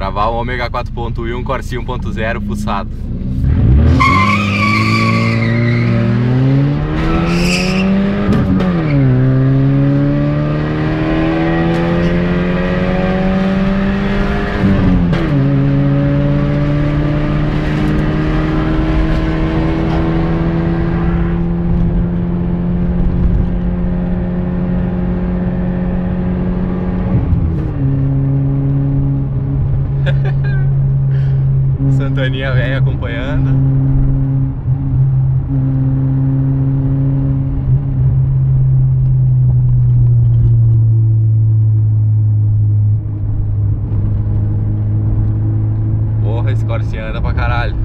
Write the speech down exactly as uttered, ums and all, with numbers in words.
gravar um Ômega quatro ponto um e um Corsa um ponto zero fuçado. Santaninha velha acompanhando. Porra, esse Corsinha anda pra caralho.